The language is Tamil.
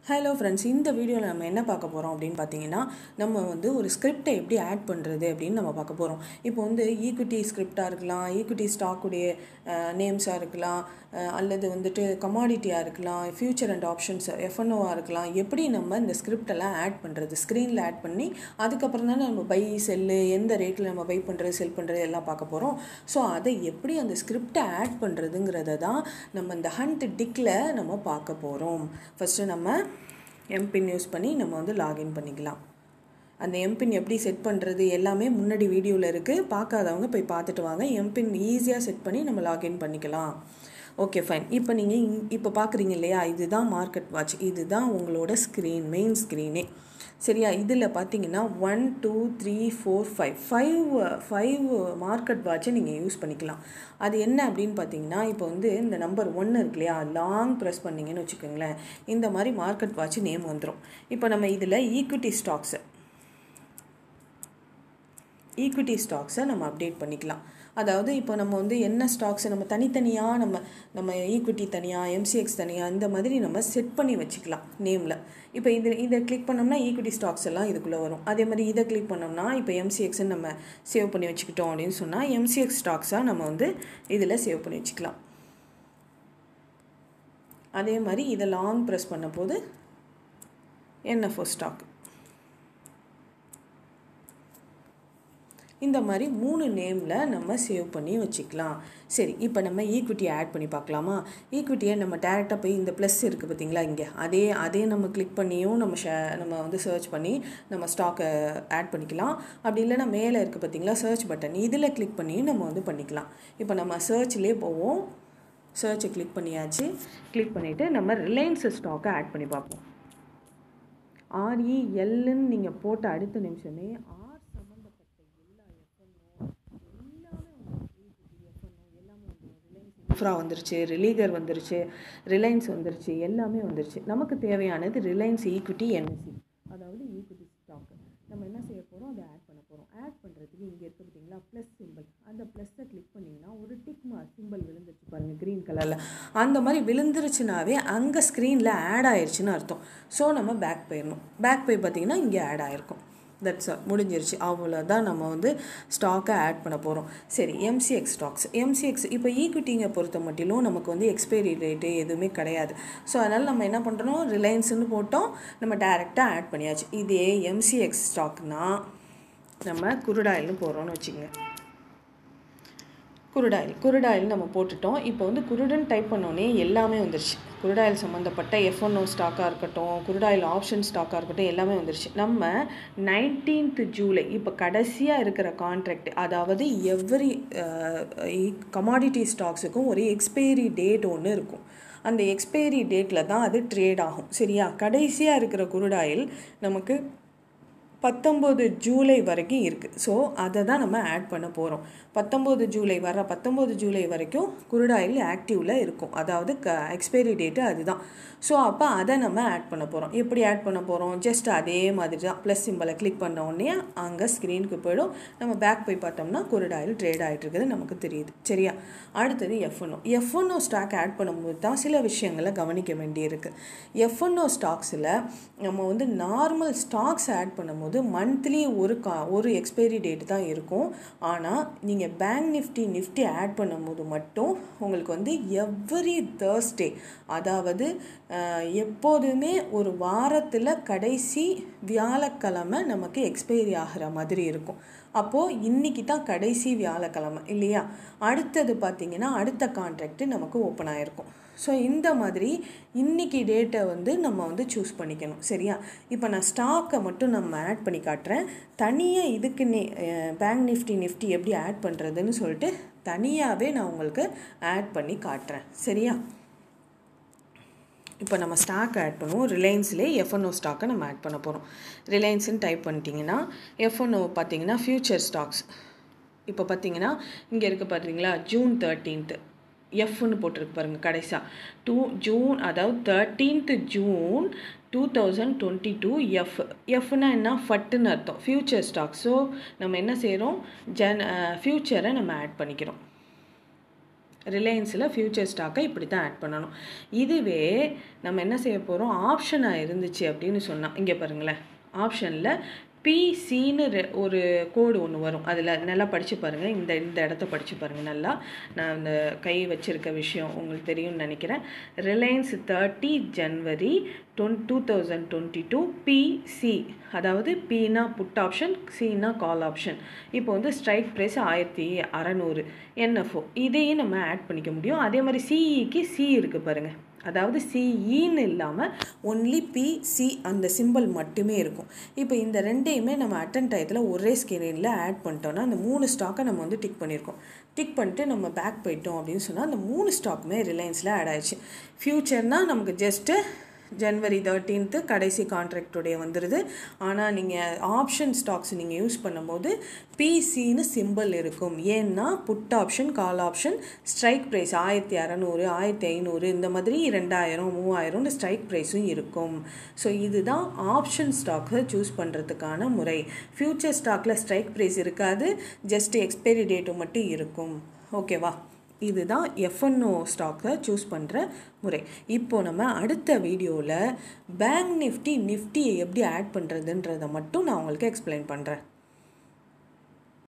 ஹலோ ஃப்ரெண்ட்ஸ், இந்த வீடியோவில் நம்ம என்ன பார்க்க போகிறோம் அப்படின்னு பார்த்தீங்கன்னா, நம்ம வந்து ஒரு ஸ்கிரிப்டை எப்படி ஆட் பண்ணுறது அப்படின்னு நம்ம பார்க்க போகிறோம். இப்போ வந்து ஈக்விட்டி ஸ்கிரிப்டாக இருக்கலாம், ஈக்விட்டி ஸ்டாக்குடைய நேம்ஸாக இருக்கலாம், அல்லது வந்துட்டு கமாடிட்டியாக இருக்கலாம், ஃபியூச்சர் அண்ட் ஆப்ஷன்ஸ் எஃப்என்ஓவாக இருக்கலாம். எப்படி நம்ம இந்த ஸ்கிரிப்டெல்லாம் ஆட் பண்ணுறது, ஸ்க்ரீனில் ஆட் பண்ணி அதுக்கப்புறம் தானே நம்ம பை செல்லு, எந்த ரேட்டில் நம்ம பை பண்ணுறது செல் பண்ணுறது எல்லாம் பார்க்க போகிறோம். ஸோ அதை எப்படி அந்த ஸ்கிரிப்டை ஆட் பண்ணுறதுங்கிறத தான் நம்ம இந்த ஹண்ட் டிக்கில் நம்ம பார்க்க போகிறோம். ஃபஸ்ட்டு நம்ம எம்பின் யூஸ் பண்ணி நம்ம வந்து லாகின் பண்ணிக்கலாம். அந்த எம்பின் எப்படி செட் பண்ணுறது எல்லாமே முன்னாடி வீடியோவில் இருக்குது, பார்க்காதவங்க போய் பார்த்துட்டு வாங்க. எம்பின் ஈஸியாக செட் பண்ணி நம்ம லாகின் பண்ணிக்கலாம். Okay fine. இப்போ நீங்கள் இப்போ பார்க்குறீங்க இல்லையா, இதுதான் மார்க்கெட் வாட்ச், இதுதான் உங்களோட ஸ்க்ரீன், மெயின் ஸ்க்ரீனே. சரியா? இதில் பார்த்தீங்கன்னா 1 2 3 4 5 மார்க்கெட் வாட்சை நீங்கள் யூஸ் பண்ணிக்கலாம். அது என்ன அப்படின்னு பார்த்தீங்கன்னா, இப்போ வந்து இந்த நம்பர் 1 இருக்கு இல்லையா, லாங் ப்ரெஸ் பண்ணிங்கன்னு வச்சுக்கோங்களேன், இந்த மாதிரி மார்க்கெட் வாட்ச் நேம் வந்துடும். இப்போ நம்ம இதில் ஈக்விட்டி ஸ்டாக்ஸை நம்ம அப்டேட் பண்ணிக்கலாம். அதாவது இப்போ நம்ம வந்து என்ன ஸ்டாக்ஸை நம்ம தனித்தனியாக நம்ம ஈக்விட்டி தனியாக, எம்சிஎக்ஸ் தனியாக, இந்த மாதிரி நம்ம செட் பண்ணி வச்சுக்கலாம் நேமில். இப்போ இதை கிளிக் பண்ணோம்னா ஈக்விட்டி ஸ்டாக்ஸ் எல்லாம் இதுக்குள்ளே வரும். அதே மாதிரி இதை கிளிக் பண்ணோம்னா இப்போ எம்சிஎக்ஸ்ன்னு நம்ம சேவ் பண்ணி வச்சுக்கிட்டோம் அப்படின்னு சொன்னால் எம்சிஎக்ஸ் ஸ்டாக்ஸாக நம்ம வந்து இதில் சேவ் பண்ணி வச்சுக்கலாம். அதே மாதிரி இதை லாங் ப்ரெஸ் பண்ண போது என்எஃப்ஓ ஸ்டாக், இந்த மாதிரி 3 நேமில் நம்ம சேவ் பண்ணி வச்சுக்கலாம். சரி, இப்போ நம்ம ஈக்விட்டியை ஆட் பண்ணி பார்க்கலாமா? ஈக்விட்டியை நம்ம டேரெக்டாக போய் இந்த ப்ளஸ் இருக்குது பார்த்தீங்களா, இங்கே அதே நம்ம கிளிக் பண்ணியும் நம்ம வந்து சர்ச் பண்ணி நம்ம ஸ்டாக்கை ஆட் பண்ணிக்கலாம். அப்படி இல்லைன்னா மேலே இருக்குது பார்த்தீங்களா சர்ச் பட்டன், இதில் கிளிக் பண்ணியும் நம்ம வந்து பண்ணிக்கலாம். இப்போ நம்ம சர்ச்லேயே போவோம். சர்ச்சை கிளிக் பண்ணியாச்சு. கிளிக் பண்ணிவிட்டு நம்ம ரிலையன்ஸ் ஸ்டாக்கை ஆட் பண்ணி பார்ப்போம். RELன்னு நீங்கள் போட்ட அடுத்த நிமிஷமே இன்ஃப்ரா வந்துருச்சு, ரிலீகர் வந்துருச்சு, ரிலையன்ஸ் வந்துருச்சு, எல்லாமே வந்துருச்சு. நமக்கு தேவையானது ரிலையன்ஸ் ஈக்விட்டி என்எஸ்சி, அதாவது ஈக்விட்டி ஸ்டாக்கு. நம்ம என்ன செய்ய போகிறோம், அதை ஆட் பண்ண போகிறோம். ஆட் பண்ணுறதுக்கு இங்கே இருக்குது பார்த்தீங்களா ப்ளஸ் சிம்பிள், அந்த ப்ளஸ்ஸை கிளிக் பண்ணிங்கன்னா ஒரு டிக் மார்க் சிம்பிள் விழுந்துருச்சு பாருங்கள் க்ரீன் கலரில். அந்த மாதிரி விழுந்துருச்சுனாவே அங்கே ஸ்க்ரீனில் ஆட் ஆயிடுச்சுன்னு அர்த்தம். ஸோ நம்ம பேக் போயிடணும். பேக் போய் பார்த்தீங்கன்னா இங்கே ஆட் ஆகிருக்கும். தட்ஸ் ஆல், முடிஞ்சிருச்சு. அவ்வளோதான் நம்ம வந்து ஸ்டாக்கை ஆட் பண்ண போகிறோம். சரி, எம்சிஎக்ஸ் இப்போ ஈக்விட்டிங்க பொறுத்த மட்டிலும் நமக்கு வந்து எக்ஸ்பைரி ரேட்டு எதுவுமே கிடையாது. ஸோ அதனால் நம்ம என்ன பண்ணுறோம், ரிலையன்ஸ்னு போட்டோம், நம்ம டேரெக்டாக ஆட் பண்ணியாச்சு. இதே எம்சிஎக்ஸ் ஸ்டாக்னால் நம்ம குருடாயில்னு போடுறோன்னு வச்சுக்கோங்க. குருடாயில் நம்ம போட்டுட்டோம். இப்போ வந்து குருடன் டைப் பண்ணோன்னே எல்லாமே வந்துருச்சு. குருடாயில் சம்மந்தப்பட்ட எஃப்என்ஓ ஸ்டாக்காக இருக்கட்டும், குருடாயில் ஆப்ஷன் ஸ்டாக்காக இருக்கட்டும், எல்லாமே வந்துருச்சு. நம்ம 19th ஜூலை இப்போ கடைசியாக இருக்கிற கான்ட்ராக்ட், அதாவது எவ்ரி கமாடிட்டி ஸ்டாக்ஸுக்கும் ஒரு எக்ஸ்பைரி டேட் ஒன்று இருக்கும். அந்த எக்ஸ்பைரி டேட்டில் தான் அது ட்ரேட் ஆகும். சரியா? கடைசியாக இருக்கிற குருடாயில் நமக்கு 19 ஜூலை வரைக்கும் இருக்குது. ஸோ அதை தான் நம்ம ஆட் பண்ண போகிறோம். 19 ஜூலை வரைக்கும் குருடாயில் ஆக்டிவில் இருக்கும், அதாவது எக்ஸ்பைரி டேட்டு அதுதான். ஸோ அப்போ அதை நம்ம ஆட் பண்ண போகிறோம். எப்படி ஆட் பண்ண போகிறோம், ஜஸ்ட் அதே மாதிரி தான் ப்ளஸ் சிம்பிளை கிளிக் பண்ண உடனே அங்கே ஸ்க்ரீனுக்கு போய்டும். நம்ம பேக் போய் பார்த்தோம்னா குருடாயில் ட்ரேட் ஆகிட்டு இருக்குது நமக்கு தெரியுது. சரியா? அடுத்தது எஃப்என்ஓ ஸ்டாக் ஆட் பண்ணும்போது தான் சில விஷயங்களை கவனிக்க வேண்டியிருக்கு. எஃப்என்ஓ ஸ்டாக்ஸில் நம்ம வந்து நார்மல் ஸ்டாக்ஸ் ஆட் பண்ணும்போது மந்த்லி ஒரு எக்ஸ்பைரி டேட் தான் இருக்கும். ஆனால் நீங்கள் பேங்க் நிஃப்டி ஆட் பண்ணும்போது மட்டும் உங்களுக்கு வந்து எவ்ரி தேர்ஸ்டே, அதாவது எப்போதுமே ஒரு வாரத்தில் கடைசி வியாழக்கிழமை நமக்கு எக்ஸ்பைரி ஆகிற மாதிரி இருக்கும். அப்போது இன்றைக்கி தான் கடைசி வியாழக்கிழமை இல்லையா? அடுத்தது பார்த்திங்கன்னா அடுத்த கான்ட்ராக்ட் நமக்கு ஓப்பன் ஆகிருக்கும். ஸோ இந்த மாதிரி இன்றைக்கி டேட்டை வந்து நம்ம வந்து சூஸ் பண்ணிக்கணும். சரியா? இப்போ நான் ஸ்டாக்கை மட்டும் நம்ம ஆட் பண்ணி காட்டுறேன். தனியாக இதுக்கு பேங்க் நிஃப்டி எப்படி ஆட் பண்ணுறதுன்னு சொல்லிட்டு தனியாகவே நான் உங்களுக்கு ஆட் பண்ணி காட்டுறேன். சரியா? இப்போ நம்ம ஸ்டாக் ஆட் பண்ணுவோம். ரிலையன்ஸ்லேயே எஃப்என்ஓ ஸ்டாக்கை நம்ம ஆட் பண்ண போகிறோம். ரிலையன்ஸ்ன்னு டைப் பண்ணிட்டீங்கன்னா எஃப்என்ஓ பார்த்தீங்கன்னா ஃபியூச்சர் ஸ்டாக்ஸ். இப்போ பார்த்தீங்கன்னா இங்கே இருக்குது பார்த்தீங்களா, June 13th எஃப்னு போட்டிருக்கு பாருங்கள் கடைசியாக. 2 ஜூன், அதாவது 13th ஜூன் 2022 எஃப்னா என்ன, ஃபட்டுன்னு அர்த்தம், ஃபியூச்சர் ஸ்டாக். ஸோ நம்ம என்ன செய்கிறோம், ஃபியூச்சரை நம்ம ஆட் பண்ணிக்கிறோம். ரிலையன்ஸில் ஃபியூச்சர் ஸ்டாக்கை இப்படி தான் ஆட் பண்ணணும். இதுவே நம்ம என்ன செய்ய போகிறோம், ஆப்ஷனாக இருந்துச்சு அப்படின்னு சொன்னால், இங்கே பாருங்களேன், ஆப்ஷனில் பிசின்னு ஒரு கோடு ஒன்று வரும். அதில் நல்லா படித்து பாருங்கள், இந்த இடத்த படித்து பாருங்கள் நல்லா. நான் இந்த கை வச்சுருக்க விஷயம் உங்களுக்கு தெரியும்னு நினைக்கிறேன். ரிலையன்ஸ் 30 ஜனவரி 2022 பிசி, அதாவது பின்னா புட் ஆப்ஷன், சின்னா கால் ஆப்ஷன். இப்போ வந்து ஸ்ட்ரைக் ப்ரைஸ் 1600 என்எஃப்ஓ, இதையும் நம்ம ஆட் பண்ணிக்க முடியும். அதே மாதிரி சிஇக்கு சி இருக்குது பாருங்கள், அதாவது சிஇன்னு இல்லாமல் ஒன்லி பிசி அந்த சிம்பிள் மட்டுமே இருக்கும். இப்போ இந்த ரெண்டையுமே நம்ம அட்டன் டயத்தில் ஒரே ஸ்க்ரீனில் ஆட் பண்ணிட்டோம்னா அந்த 3 ஸ்டாக்கை நம்ம வந்து டிக் பண்ணியிருக்கோம். டிக் பண்ணிட்டு நம்ம பேக் போயிட்டோம் அப்படின்னு சொன்னால் அந்த 3 ஸ்டாக்குமே ரிலையன்ஸில் ஆட் ஆயிடுச்சு. ஃப்யூச்சர்னால் நமக்கு ஜஸ்ட்டு ஜனவரி 13 கடைசி கான்ட்ராக்டுடைய வந்துடுது. ஆனால் நீங்கள் ஆப்ஷன் ஸ்டாக்ஸ் நீங்கள் யூஸ் பண்ணும்போது பிசின்னு சிம்பிள் இருக்கும். ஏன்னா put option, call option, strike price 1600 1500 இந்த மாதிரி 2000 3000 ஸ்ட்ரைக் ப்ரைஸும் இருக்கும். ஸோ இதுதான் ஆப்ஷன் ஸ்டாக்கை சூஸ் பண்ணுறதுக்கான முறை. ஃப்யூச்சர் ஸ்டாக்கில் ஸ்ட்ரைக் ப்ரைஸ் இருக்காது, ஜஸ்ட் எக்ஸ்பைரி டேட்டு மட்டும் இருக்கும். ஓகேவா? இதுதான் எஃப்என்ஓ ஸ்டாக்கை சூஸ் பண்ணுற முறை. இப்போது நம்ம அடுத்த வீடியோவில் பேங்க் நிஃப்டியை எப்படி ஆட் பண்ணுறதுன்றதை மட்டும் நான் உங்களுக்கு எக்ஸ்பிளைன் பண்ணுறேன்.